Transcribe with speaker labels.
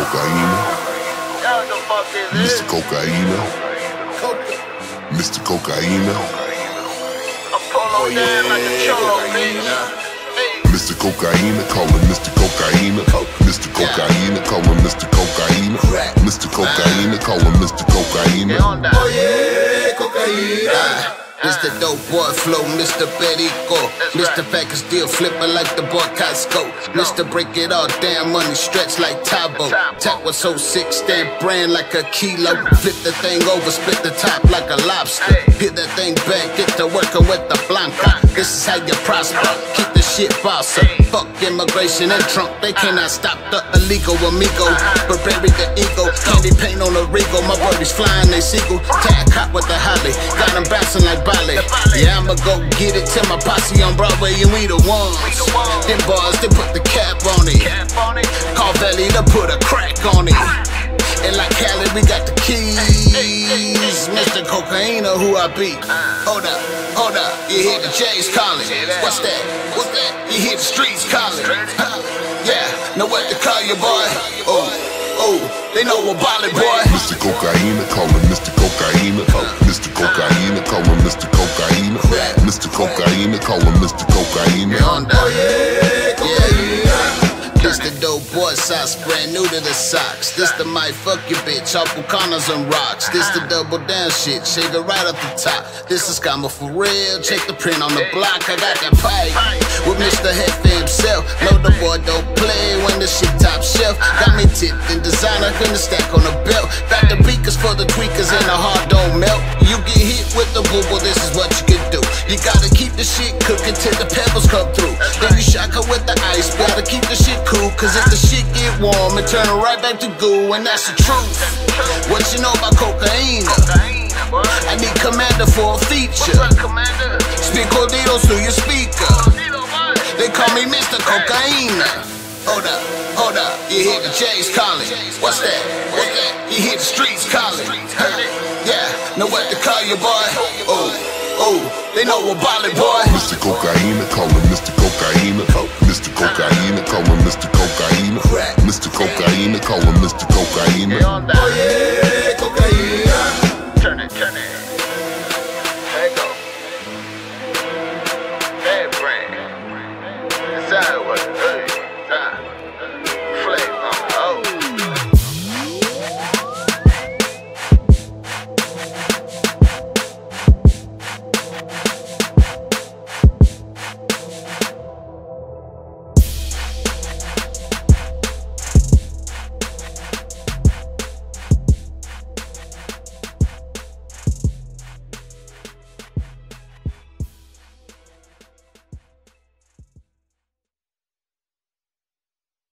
Speaker 1: Cocaine, Mr. Cocaine, Mr. Cocaine, Mr. Cocaine, call him Mr. Cocaine, Mr. Cocaine, call him Mr. Cocaine, Mr. Cocaine, call him Mr. Cocaine.
Speaker 2: Oh yeah, cocaine. It's the dope boy flow, Mr. Perico. Mr. Package deal flipping like the boy Costco. Mr. Break it all down, money stretch like Tabo. Tap was so sick, stand brand like a kilo. Flip the thing over, split the top like a lobster. Hit that thing back, get to working with the Blanca. This is how you prosper, keep the shit bossa. Fuck immigration and Trump, they cannot stop the illegal amigo. But bury the ego, candy paint on the Regal. My birdies flying, they seagull. Tag caught with the holly, got them bouncing like Bali. Yeah, I'ma go get it, tell my posse on Broadway and we the ones. Them boys, they put the cap on it. Call Valley to put a crack on it. And like Cali, we got the keys. Mr. Cocaine, who I be. Hold up, you hear the J's calling. What's that? What's that? You hear the streets calling. Yeah, know what to call you, boy. Oh, they know about it, boy.
Speaker 1: Mr. Cocaine, call him Mr. Cocaine, Mr. Cocaine, call him Mr. Cocaine, Mr. Cocaine, call him Mr. Cocaine.
Speaker 2: Oh yeah, cocaine. This the dope boy sauce, brand new to the socks. This the might fuck your bitch, all Bucanas and rocks. This the double down shit, shake it right up the top. This is Scammer for real, check the print on the block. I got that pipe with Mr. Hefe himself. No, the boy don't play when the shit top shelf. Got me tipped in designer, gonna stack on the belt. Got the beakers for the tweakers and the heart don't melt. You get hit with the boo-boo, this is what you can do. You gotta keep the shit cooking till the pebbles come through. Then you shock her with the ice, gotta keep the shit cool. Cause if the shit get warm, it turn right back to goo. And that's the truth. What you know about cocaine? I need Commander for a feature. Spit corditos through your speaker. They call me Mr. Cocaine. Hold up, you hear the J's calling. What's that? You hear the streets calling. Yeah, know what to call you, boy. Oh, they know about it, boy.
Speaker 1: Mr. Cocaine, call him Mr. Cocaine, Mr. Cocaine, call him Mr. Cocaine, Mr. Cocaine, call him Mr. Cocaine.
Speaker 2: Oh yeah, cocaine.